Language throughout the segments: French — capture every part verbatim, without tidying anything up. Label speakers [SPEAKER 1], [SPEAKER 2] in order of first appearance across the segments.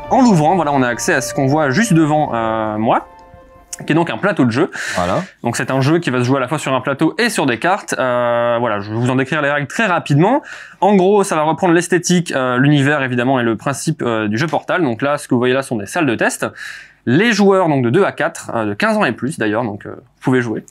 [SPEAKER 1] en l'ouvrant, voilà, on a accès à ce qu'on voit juste devant euh, moi, qui est donc un plateau de jeu.
[SPEAKER 2] Voilà.
[SPEAKER 1] Donc c'est un jeu qui va se jouer à la fois sur un plateau et sur des cartes. Euh, voilà, je vais vous en décrire les règles très rapidement. En gros, ça va reprendre l'esthétique, euh, l'univers évidemment et le principe euh, du jeu Portal. Donc là, ce que vous voyez là sont des salles de test. Les joueurs donc de deux à quatre, euh, de quinze ans et plus d'ailleurs, donc euh, vous pouvez jouer.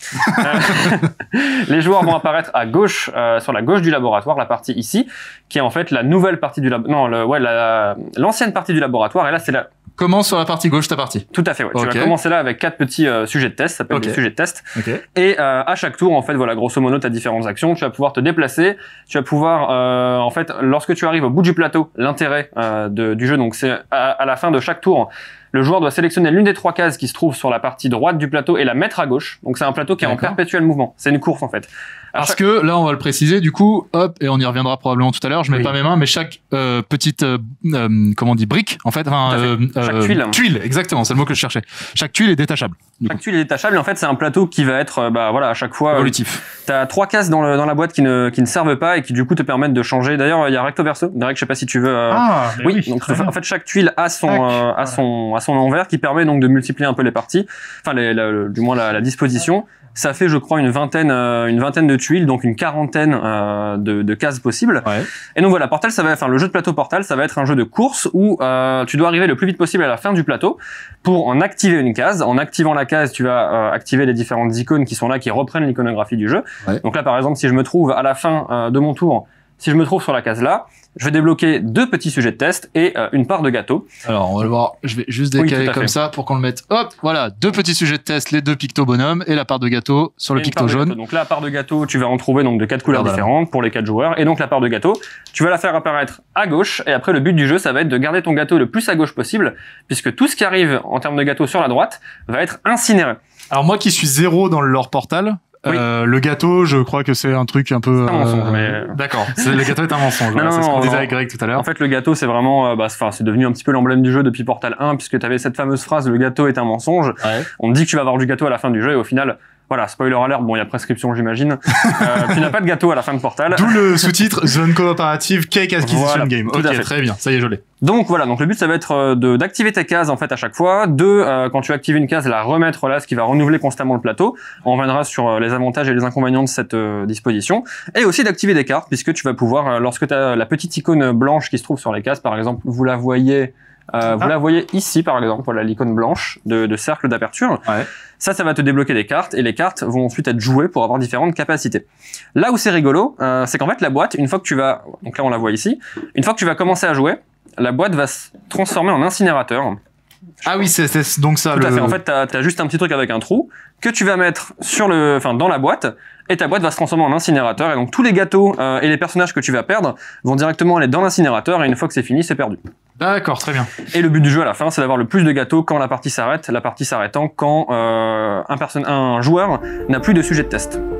[SPEAKER 1] Les joueurs vont apparaître à gauche, euh, sur la gauche du laboratoire, la partie ici, qui est en fait la nouvelle partie du lab, non, le, ouais, la, l'ancienne partie du laboratoire. Et là, c'est la
[SPEAKER 2] Commence sur la partie gauche de ta partie.
[SPEAKER 1] Tout à fait, ouais.
[SPEAKER 2] Okay.
[SPEAKER 1] Tu vas commencer là avec quatre petits euh, sujets de test, ça s'appelle
[SPEAKER 2] okay.
[SPEAKER 1] des sujets de test.
[SPEAKER 2] Okay.
[SPEAKER 1] Et euh, à chaque tour, en fait, voilà, grosso modo, tu as différentes actions. Tu vas pouvoir te déplacer, tu vas pouvoir, euh, en fait, lorsque tu arrives au bout du plateau, l'intérêt euh, de, du jeu, donc c'est à, à la fin de chaque tour, le joueur doit sélectionner l'une des trois cases qui se trouve sur la partie droite du plateau et la mettre à gauche. Donc c'est un plateau qui est en perpétuel mouvement. C'est une course en fait. À
[SPEAKER 2] Parce
[SPEAKER 1] chaque...
[SPEAKER 2] que là, on va le préciser, du coup, hop, et on y reviendra probablement tout à l'heure. Je mets oui. pas mes mains, mais chaque euh, petite, euh, euh, comment on dit, brique, en fait, enfin,
[SPEAKER 1] euh, chaque euh, tuile.
[SPEAKER 2] Tuile, exactement, c'est le mot que je cherchais. Chaque tuile est détachable.
[SPEAKER 1] Chaque tuile est détachable, et en fait, c'est un plateau qui va être, bah voilà, à chaque fois.
[SPEAKER 2] Évolutif.
[SPEAKER 1] Euh, T'as trois cases dans, le, dans la boîte qui ne, qui ne servent pas et qui du coup te permettent de changer. D'ailleurs, il y a recto verso. Derek, je sais pas si tu veux. Euh...
[SPEAKER 2] Ah,
[SPEAKER 1] oui.
[SPEAKER 2] oui
[SPEAKER 1] donc en fait, chaque tuile a son, euh, a son, a son envers qui permet donc de multiplier un peu les parties, enfin, les, la, le, du moins la, la disposition. Ça fait, je crois, une vingtaine, euh, une vingtaine de tuiles, donc une quarantaine euh, de, de cases possibles.
[SPEAKER 2] Ouais.
[SPEAKER 1] Et donc voilà, Portal, ça va, enfin le jeu de plateau Portal, ça va être un jeu de course où euh, tu dois arriver le plus vite possible à la fin du plateau pour en activer une case. En activant la case, tu vas euh, activer les différentes icônes qui sont là, qui reprennent l'iconographie du jeu.
[SPEAKER 2] Ouais.
[SPEAKER 1] Donc là, par exemple, si je me trouve à la fin euh, de mon tour, si je me trouve sur la case là, je vais débloquer deux petits sujets de test et euh, une part de gâteau.
[SPEAKER 2] Alors, on va le voir. Je vais juste décaler
[SPEAKER 1] oui,
[SPEAKER 2] comme ça pour qu'on le mette. Hop, voilà, deux petits sujets de test, les deux pictos bonhommes et la part de gâteau sur le picto jaune.
[SPEAKER 1] Donc là, la part de gâteau, tu vas en trouver donc de quatre couleurs
[SPEAKER 2] Voilà.
[SPEAKER 1] différentes pour les quatre joueurs. Et donc la part de gâteau, tu vas la faire apparaître à gauche. Et après, le but du jeu, ça va être de garder ton gâteau le plus à gauche possible, puisque tout ce qui arrive en termes de gâteau sur la droite va être incinéré.
[SPEAKER 2] Alors moi qui suis zéro dans le lore Portal.
[SPEAKER 1] Oui.
[SPEAKER 2] Euh, le gâteau, je crois que c'est un truc un peu.
[SPEAKER 1] C'est un mensonge,
[SPEAKER 2] euh...
[SPEAKER 1] mais...
[SPEAKER 2] D'accord. Le gâteau est un mensonge.
[SPEAKER 1] Non,
[SPEAKER 2] voilà,
[SPEAKER 1] non,
[SPEAKER 2] c'est ce qu'on
[SPEAKER 1] non,
[SPEAKER 2] disait
[SPEAKER 1] non.
[SPEAKER 2] avec Greg tout à l'heure.
[SPEAKER 1] En fait, le gâteau, c'est vraiment, euh, bah, enfin, c'est devenu un petit peu l'emblème du jeu depuis Portal un, puisque tu avais cette fameuse phrase, le gâteau est un mensonge.
[SPEAKER 2] Ouais.
[SPEAKER 1] On te dit que tu vas avoir du gâteau à la fin du jeu, et au final, voilà, spoiler alert, bon, il y a prescription, j'imagine. euh, tu n'as pas de gâteau à la fin de Portal.
[SPEAKER 2] D'où le sous-titre Zone Cooperative Cake Acquisition
[SPEAKER 1] Voilà,
[SPEAKER 2] Game.
[SPEAKER 1] tout
[SPEAKER 2] Ok,
[SPEAKER 1] à fait.
[SPEAKER 2] très bien. Ça y est, je l'ai.
[SPEAKER 1] Donc voilà, donc le but ça va être de d'activer tes cases en fait à chaque fois. Deux, euh, quand tu actives une case, la remettre là, ce qui va renouveler constamment le plateau. On reviendra sur euh, les avantages et les inconvénients de cette euh, disposition. Et aussi d'activer des cartes, puisque tu vas pouvoir, euh, lorsque tu as la petite icône blanche qui se trouve sur les cases, par exemple, vous la voyez, euh, vous
[SPEAKER 2] Ah.
[SPEAKER 1] la voyez ici par exemple, voilà l'icône blanche de, de cercle d'aperture.
[SPEAKER 2] Ouais.
[SPEAKER 1] Ça, ça va te débloquer des cartes et les cartes vont ensuite être jouées pour avoir différentes capacités. Là où c'est rigolo, euh, c'est qu'en fait la boîte, une fois que tu vas, donc là on la voit ici, une fois que tu vas commencer à jouer, la boîte va se transformer en incinérateur.
[SPEAKER 2] Ah oui, c'est, c'est donc ça.
[SPEAKER 1] Tout
[SPEAKER 2] le...
[SPEAKER 1] à fait. En fait, t'as, t'as juste un petit truc avec un trou que tu vas mettre sur le, enfin, dans la boîte, et ta boîte va se transformer en incinérateur. Et donc tous les gâteaux euh, et les personnages que tu vas perdre vont directement aller dans l'incinérateur. Et une fois que c'est fini, c'est perdu.
[SPEAKER 2] D'accord, très bien.
[SPEAKER 1] Et le but du jeu à la fin, c'est d'avoir le plus de gâteaux quand la partie s'arrête. La partie s'arrêtant quand euh, un, person- un joueur n'a plus de sujet de test.